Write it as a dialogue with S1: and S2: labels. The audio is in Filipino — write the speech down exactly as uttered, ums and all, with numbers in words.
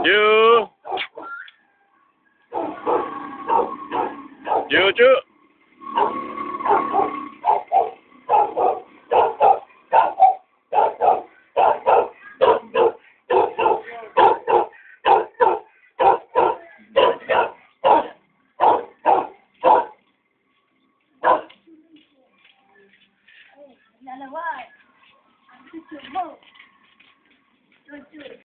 S1: You. You too.
S2: Dalawa. Ang susunod mo. Tuloy-tuloy.